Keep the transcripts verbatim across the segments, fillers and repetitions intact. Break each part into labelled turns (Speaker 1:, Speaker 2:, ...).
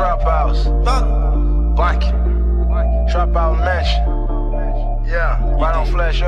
Speaker 1: Trap house. Blanket. Trap out mansion. Yeah, right on Flash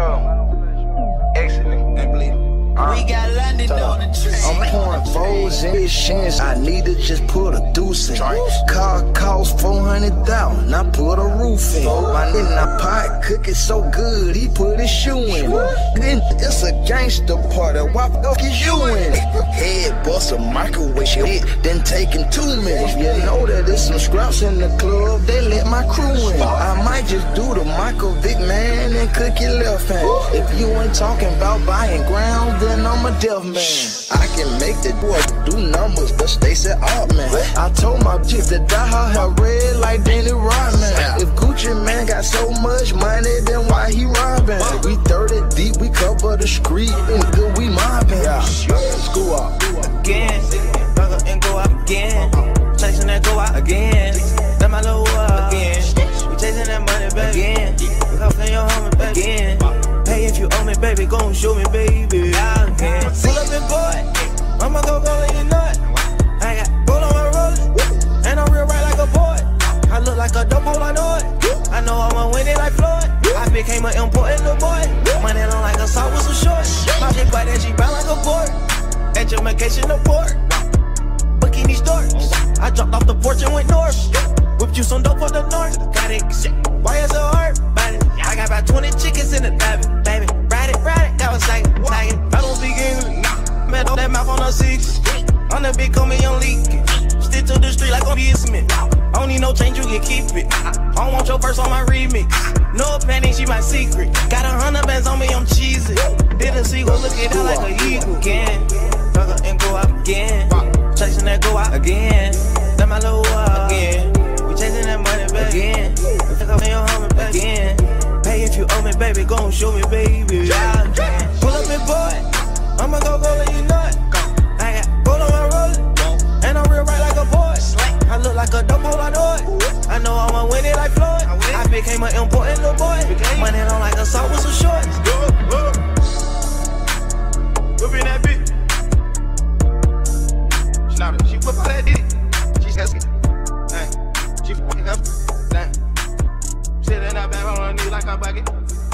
Speaker 1: O. Exit, nigga. Uh,
Speaker 2: we got London on the train.
Speaker 3: I'm pouring foes in his shins. I need to just put a deuce in. Car cost four hundred thousand. I put a roof in. My nigga pot cooking so good, he put his shoe in. Then it's a gangster party. Why the fuck is you in? Head bust a microwave shit, then taking two minutes. You know that there's some scraps in the club. They let my crew in. I might just do the Michael Vick, man, and cook your left hand. If you ain't talking about buying ground, then I'm a deaf man. I can make the boy do numbers, but they said, oh man. I told my chick to dye her hair red like Danny Rodman. If Gucci man got so much money, then why he robbing? We thirty deep, we cover the street, and good we mobbing. Yeah. School up
Speaker 2: again, back up and go out again. Chasing that go out again. That my little up again. We chasing that money back again. We cuffing your homie back again. Hey, if you owe me, baby, gon' show me, baby. I can pull up and boy, I'ma go go in your nut. I got gold on my rollin', and I'm real right like a boy. I look like a dope hole, I know it. I know I'ma win it like Floyd. I became an important little boy. Money long like a saw with some shorts. My chick white and she brown like a board. Education report, booking these doors. I dropped off the porch and went north. Whipped you some dope for the north. Got it, shit. Why is it hard? I got about twenty chickens in the baby, baby. Ride it, ride it, that was like, like it. I don't speak English, nah. Man, on that mouth on a six. On the big, call me young leak. Stick to the street like on Smith. I don't need no change, you can keep it. I don't want your purse on my remix. No panic, she my secret. Got a hundred bands on me, I'm cheesy. Didn't see go look at that like a eagle. Again, fuck up and go out again. Chasing that go out again. That my little up again. We chasing that money back again. Fuck up and your homie back again. Hey, if you owe me, baby, gon' show me, baby. I can pull up and boy, I'ma go go let you nut. I got gold on my rollin', and I'm real right like a boy. I look like a dope hole, I know it. I know I'ma win it like Floyd. I became an important little boy. Money long like a saw with some shorts. Whip in that bitch. She not it. She whip all that dick. She's asking. Dang. She fucking up. Dang. Sitting in that back on her knee like a bucket.